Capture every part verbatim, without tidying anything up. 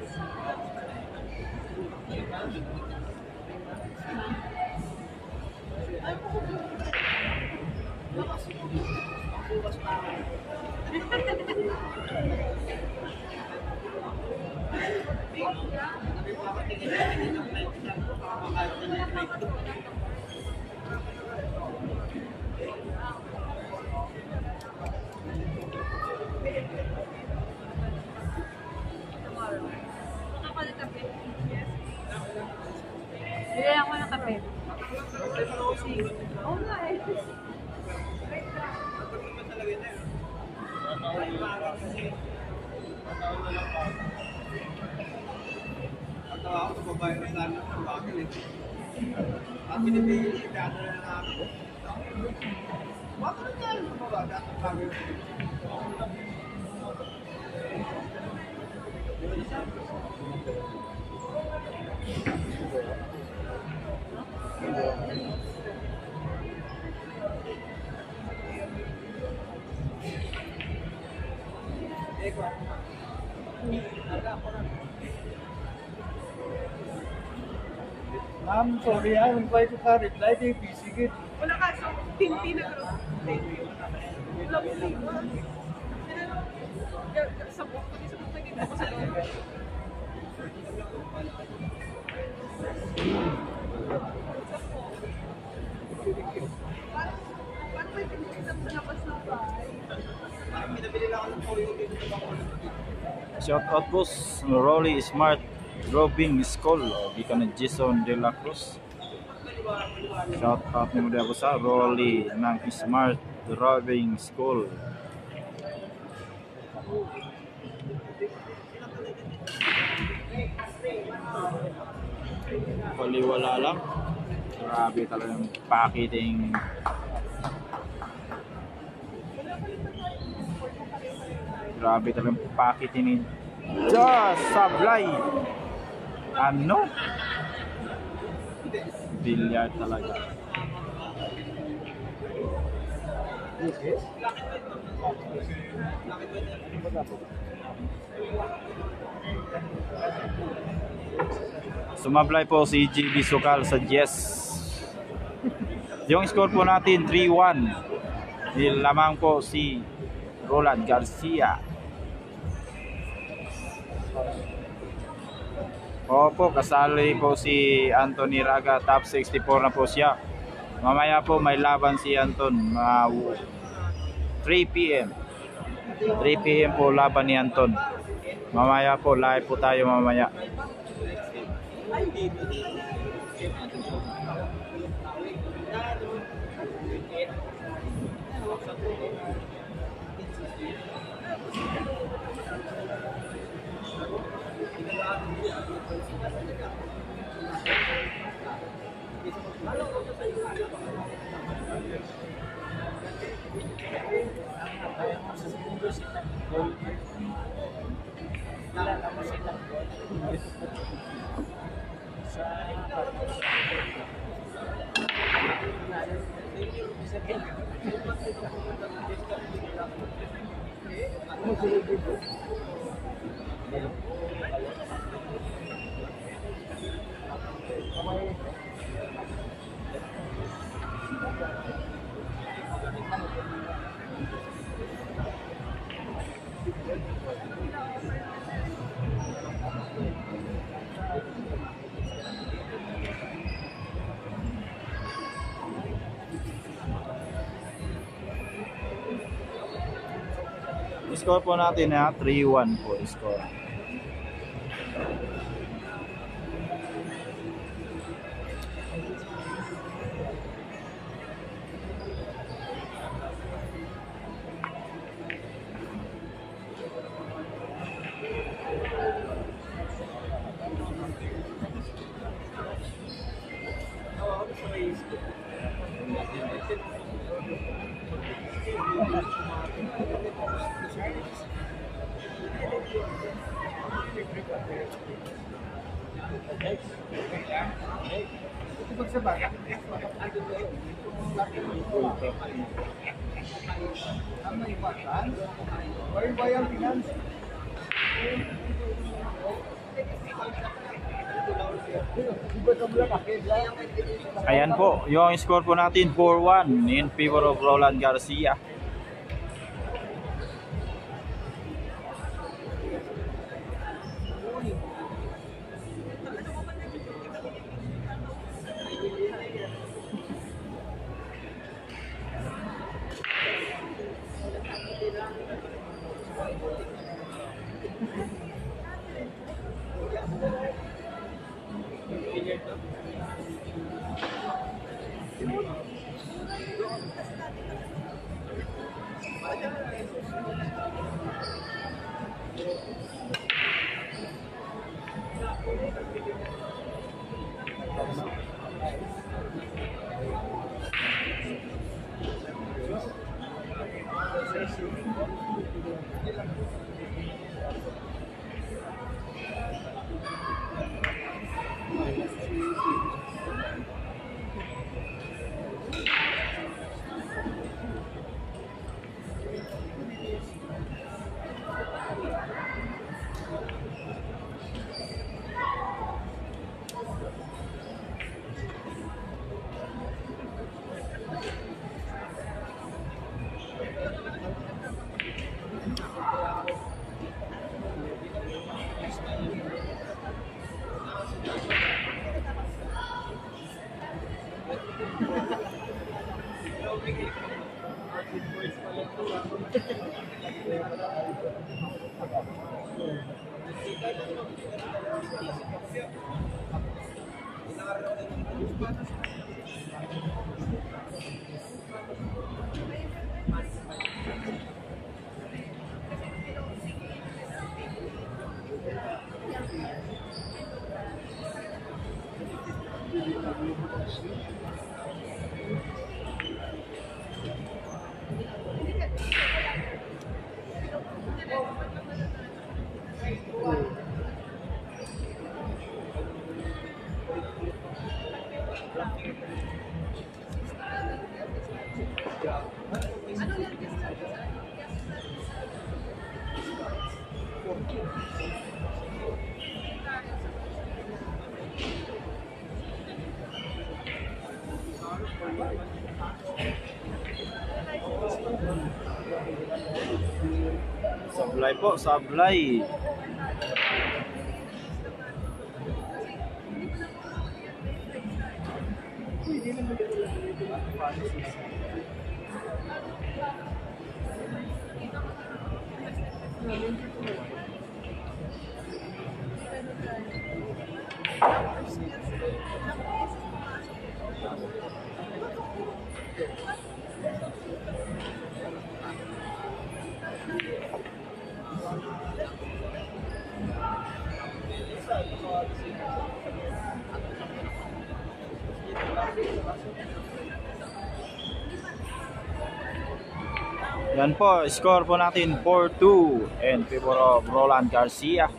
Bili ako ng kape. Oo nga eh. Ang tawa ko, babae rin namin ng bakil eh. At pinipili, teatro na namin. Bakit na tayo ng babae at ang bakil? I'm sorry, I will try to reply to busy kid. Wala ka sa pinti na group. Wala ko siya. Sa buwan ko, sa buwan ko, sa buwan ko. Paano may pinitisan sa labas ng bahay? Parang pinabili lang ako ng toyo dito sa bakul. Shout out po sa Rolly Smart Driving School, gikan ni Jason De La Cruz. Shout out ni mo sa Rolly ng Smart Driving School. Paliwala lang. Grabe talagang packaging. Grabe talagang packaging ni Just Sablay. Ano? Bilyar talaga. Sumablay po si G B Sukal sa Yes. Yung score po natin three one. Lamang po si Roland Garcia. Opo, kasali po si Anthony Raga, top sixty-four na po siya. Mamaya po may laban si Anton, mga three P M three P M po laban ni Anton. Mamaya po, live po tayo mamaya. Score po natin na three one po score. Ayan po, yung score po natin four one in favor of Roland Garcia. Sablay po, sablay. Yan po, score po natin four two in favor of Roland Garcia.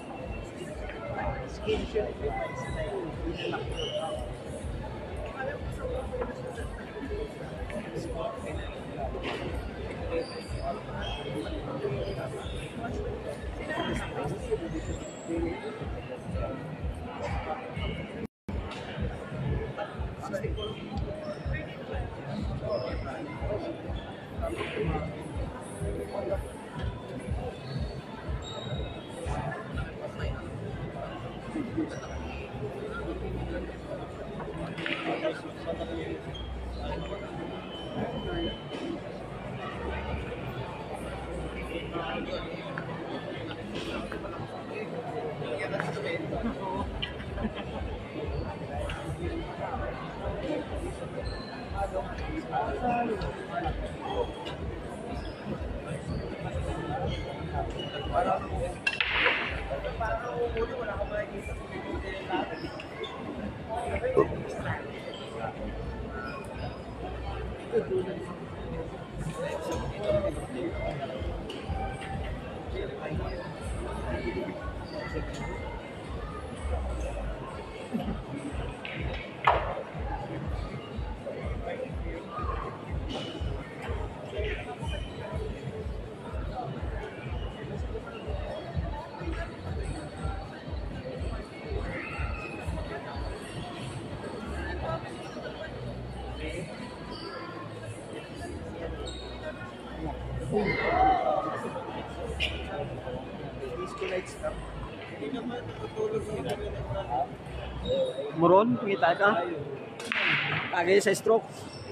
Muron, pangita ka. Tagay sa stroke.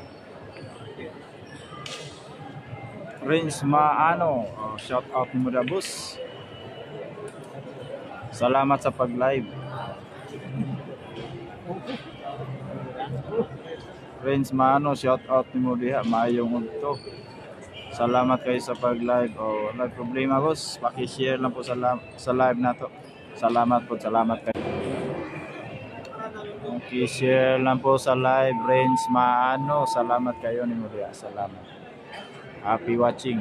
Prince Maano, oh, shout out mo da boss. Salamat sa pag-live. Prince Maano, shout out mo diha, maayong ugto. Salamat kayo sa pag-live. Oh, wala problema boss, paki-share lang po sa, sa live na to. Salamat po, salamat kayo. Paki-share lang po sa live, Prince Maano. Salamat kayo ni mo diha. Salamat. Happy watching.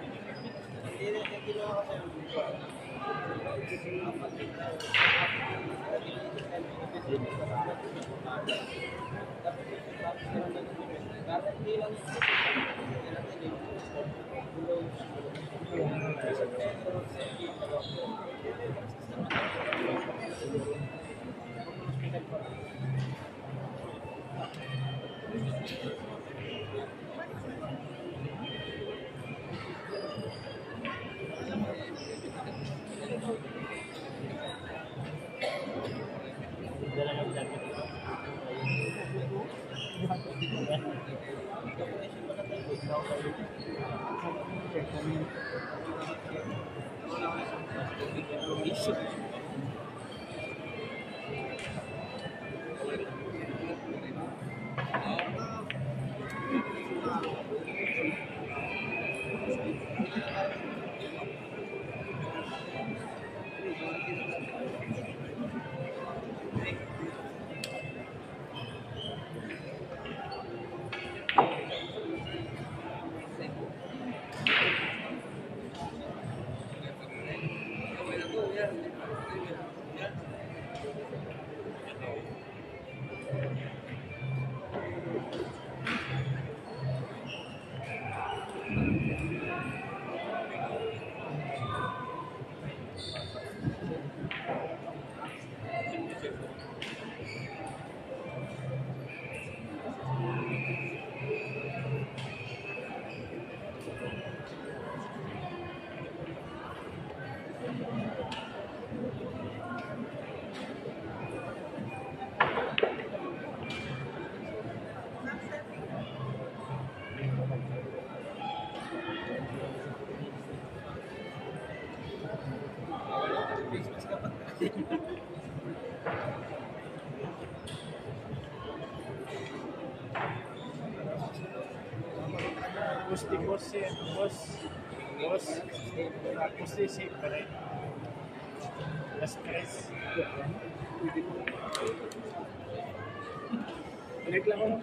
Bos di bos ya, bos, bos, bos di sih, keren. Stress. Balik lang ako.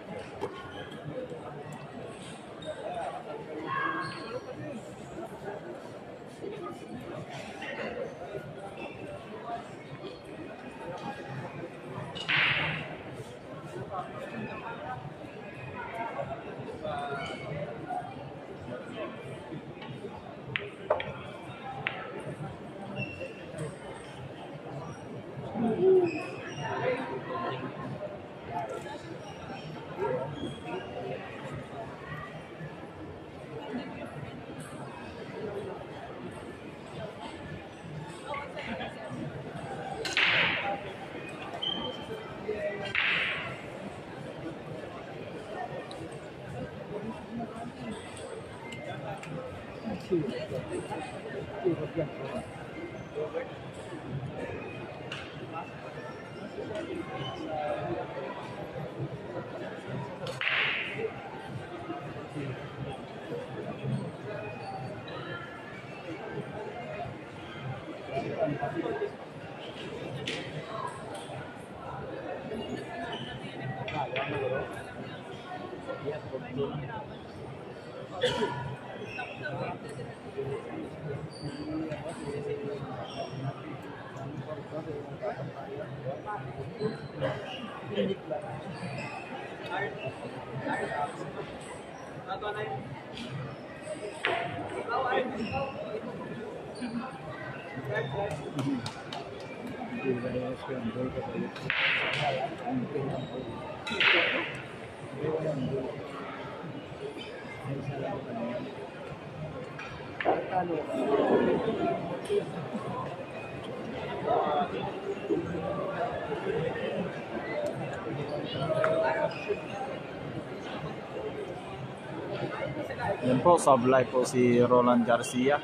Yan po, sablay po si Roland Garcia.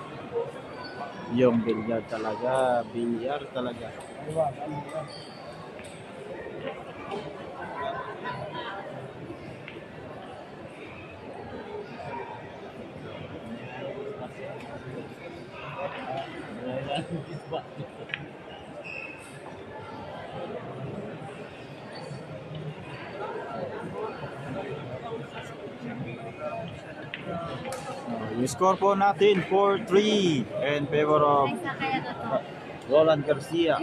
Yung bilyar talaga, bilyar talaga. Uh, yung score po natin four three in favor of Roland Garcia.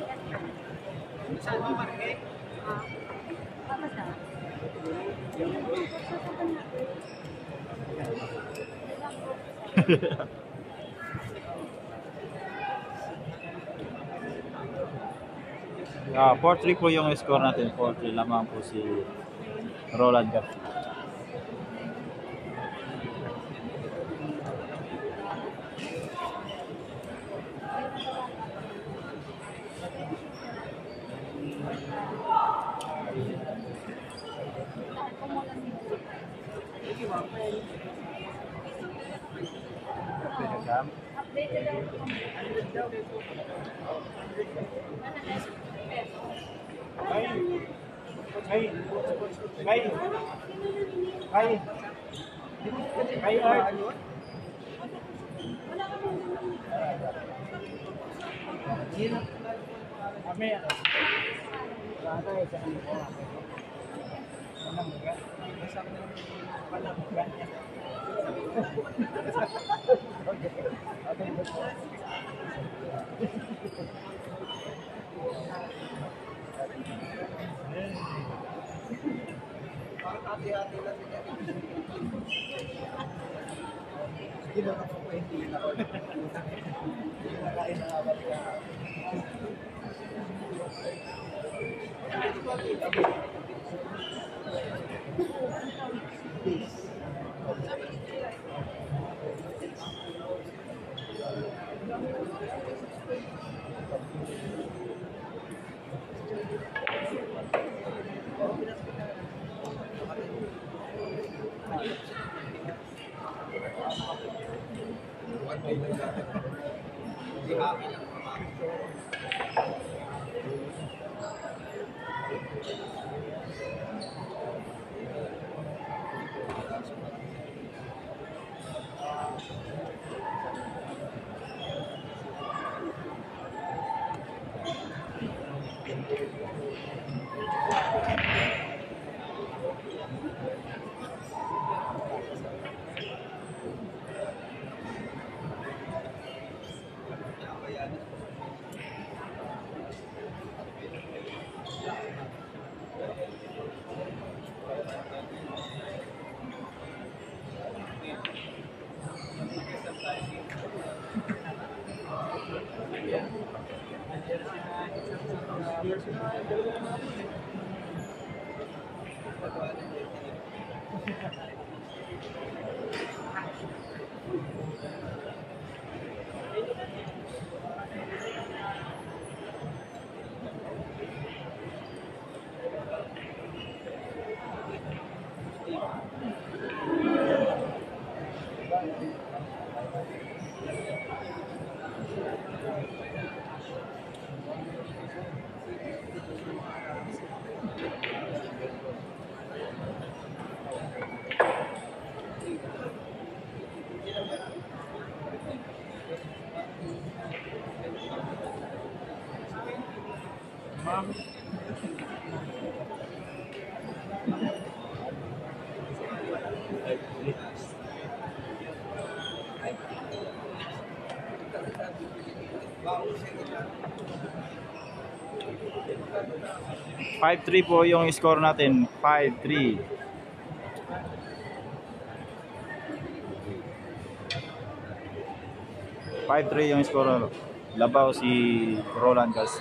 Ah, four three po yung score natin. four three lamang po si Roland Garcia. Ay, ay, ay, ay, ay, kami, bagay sa kanila. Panamga, panamga niya. Parang hati-hati lang din. Hindi mo na po hindi na ako. Hindi na kain na abad ka. five three po yung score natin. five three. five three yung score. Labaw si Roland Garcia.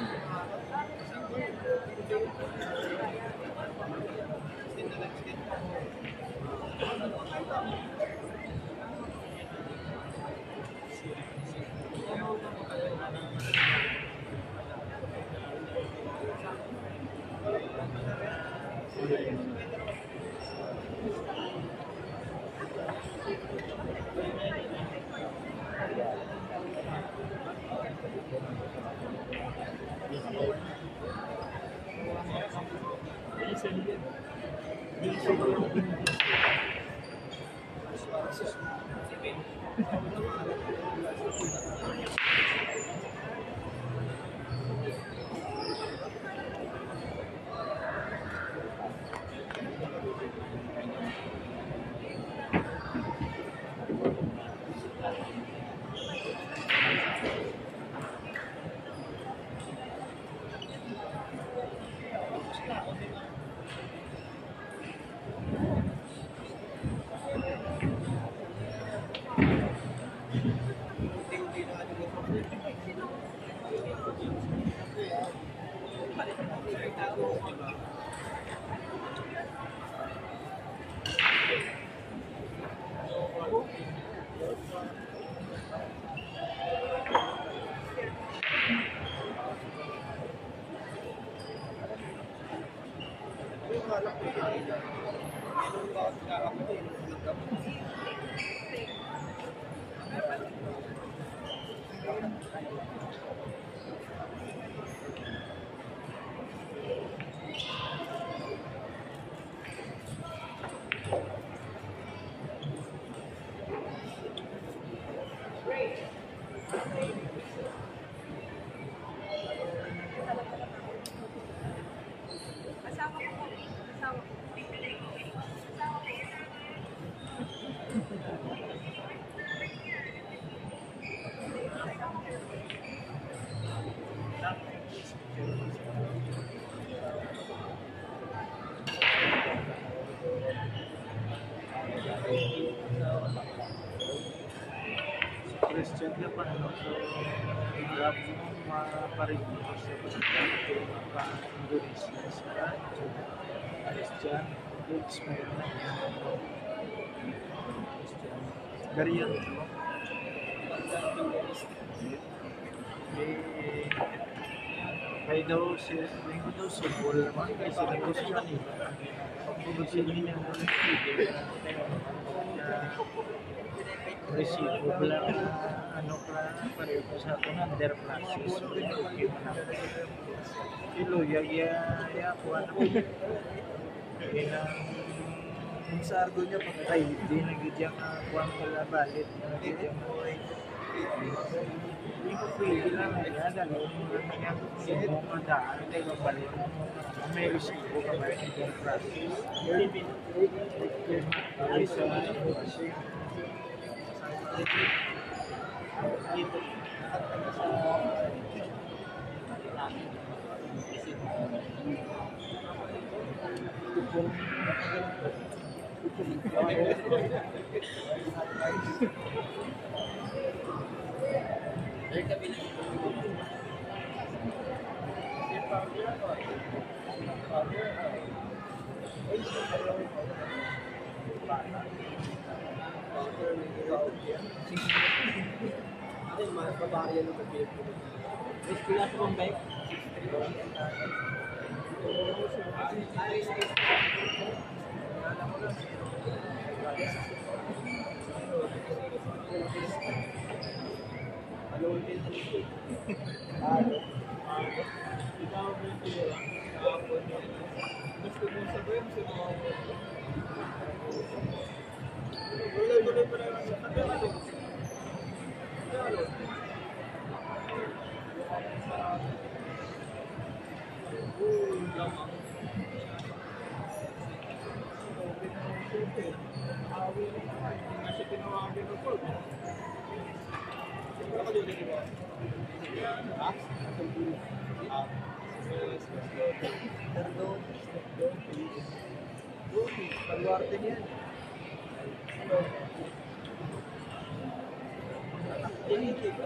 Asawa ko po. Asawa ko. Asawa ko. Christian na pa, no? So, grab mo mga parinig sa Indonesia sa Christian, goods mo yun. Christian. Gariyan, no? Eh, kaya daw siya, may ko daw subol naman kasi nagos siya nila. Pagpagod sila niya mo ng video. Resibo pala na ano ka pareho sa ito na underclasses. Kilo, yaya, yaya, kuha na. Kaya ang sargo niya pag ay, di nagigyan ka kuha pala balit. Nagigyan mo ay hindi ko pwede lang kaya dalawin mo lang niya kung mo madaan tayo balik mo may resibo ka ba yung underclasses. Ay sa dito Ada mas babae ng pagpili. Mas pila sa mong bike. Ano din dito? Ah, ikaw din dito. Gusto mo sa web sa mga Gulay-gulay pa lang sa kanila. Pagwarte niyan. Ini kita.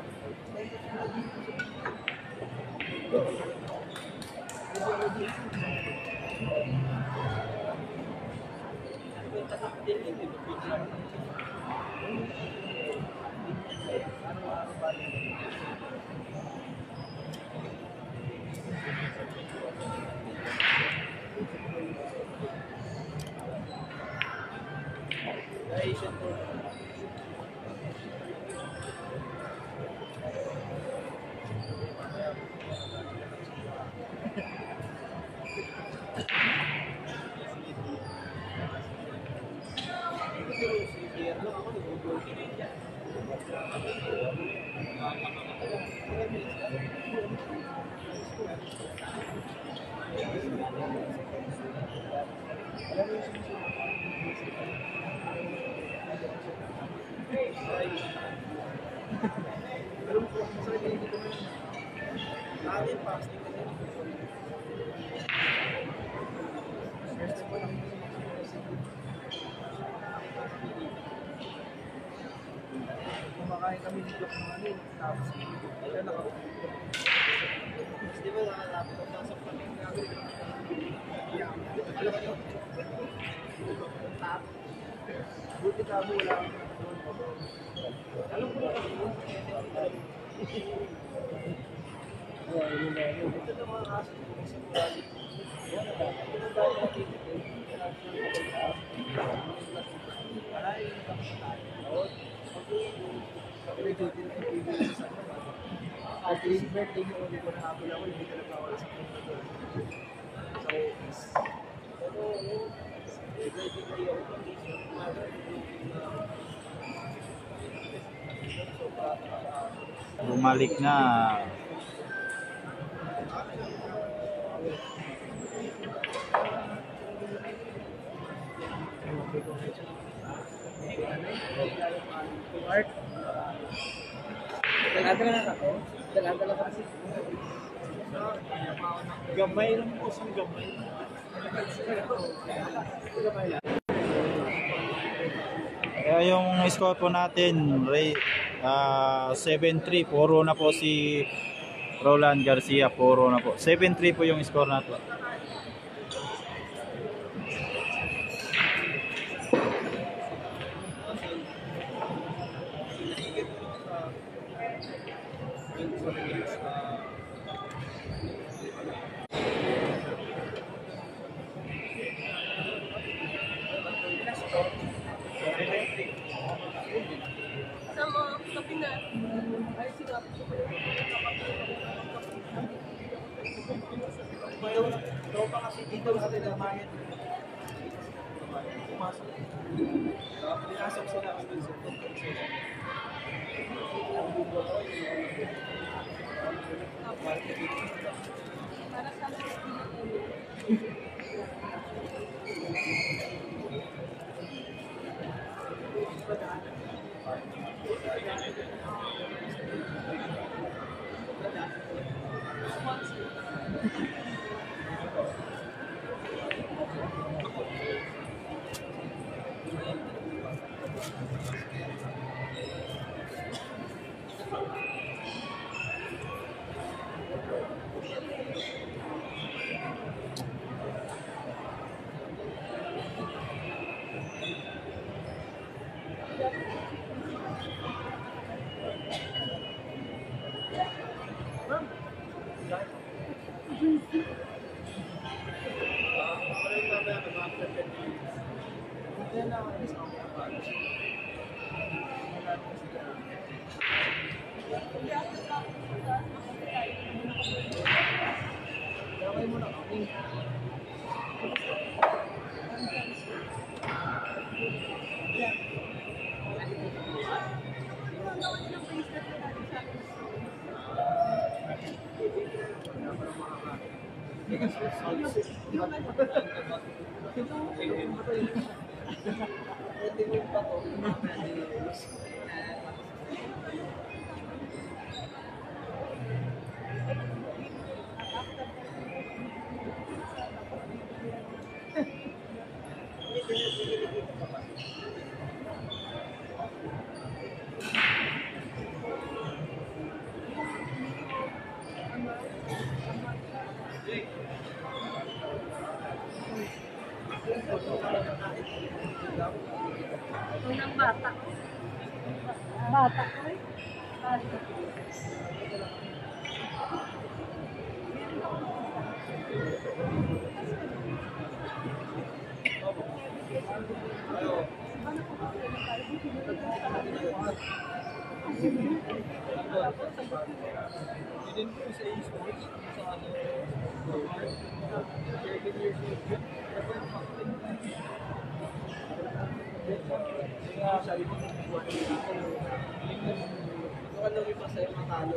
block ng ano, tapos ayun ako. Di ba nakalapit ako sa kami namin? Tap. Buti ka mo wala akong alam ko na kami. Oh, yun na yun. Ito na mga kaso ko sa mga at least birthday ko ulit ko na hapon ako, hindi ka nagkawala sa computer. Sa office. Pero, birthday ko yung Bumalik na. Mark. Dalaga na ako. Dalaga lang kasi. Gamay lang po sa gamay. Gamay lang. Kaya yung score po natin, Ray, uh, seven three, puro na po si Roland Garcia, puro na po. seven three po yung score natin. Sama, kapi na. Ay, sinap. Tropa kasi dito sa Tilamayan. Pumasok. Pinasok sila kasi sa Para sa unang bata. Bata ko eh. Bata. sabi ko, ano rin pa sa'yo matalo.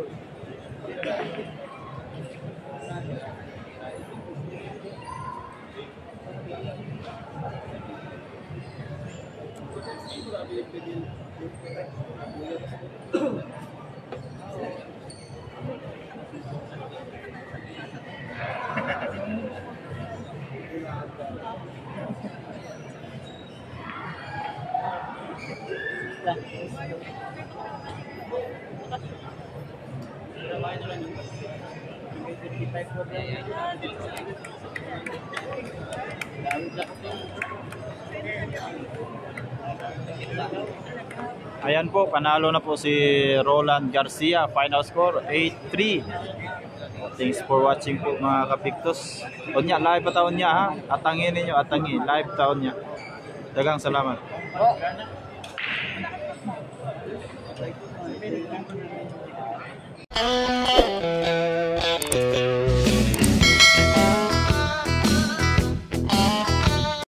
Ayan po, panalo na po si Roland Garcia. Final score, eight three. Thanks for watching po mga kapiktos. O niya, live pa taon niya ha. Atangin ninyo, atangin. Live taon niya. Dagang salamat. Oh.